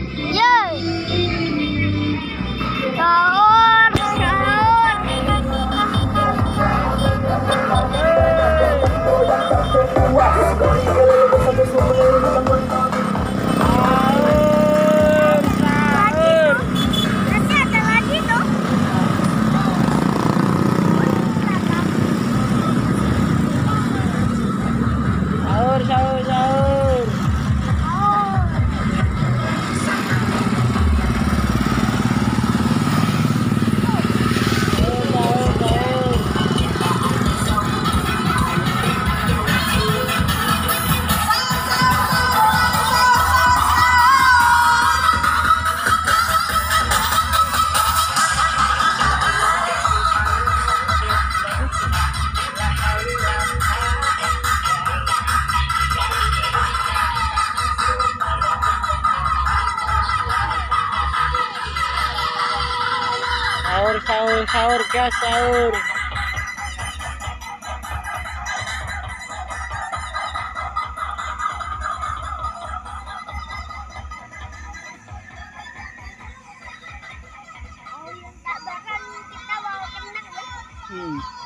Sahur, sahur. Nanti ada lagi tuh. Sahur, sahur, sahur. Sahur, sahur, sahur, guys, sahur. Tak bahkan kita bawa kena ya.